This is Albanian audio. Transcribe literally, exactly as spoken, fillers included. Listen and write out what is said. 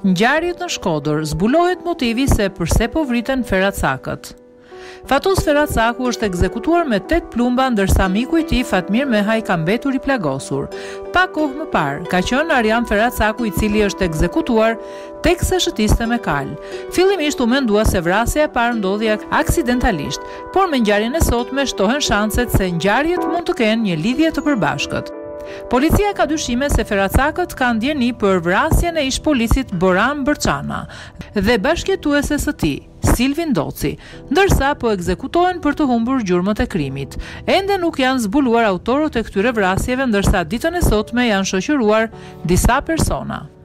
Ngjarjet në Shkodër, zbulohet motivi se pse po vriten Feracakët. Fatus Feracaku është ekzekutuar me tetë plumba ndërsa miku i tij Fatmir Mehaj ka mbetur i plagosur. Pa kohë më parë, ka qenë Arjan Feracaku i cili është ekzekutuar teksa shëtiste me kal. Fillimisht u mendua se vrasja e parë ndodhi aksidentalisht, por me ngjarjen e sotme shtohen shanset se ngjarjet mund të kenë një lidhje të përbashkët. Policia ka dyshime se Feracakët kanë ndjeni për vrasjen e ish-polisit Boran Bërçana dhe bashkëjetuese së tij, Silvin Doci, ndërsa po ekzekutohen për të humbur gjurmët e krimit. Ende nuk janë zbuluar autorët e këtyre vrasjeve, ndërsa ditën e sotme janë shoqëruar disa persona.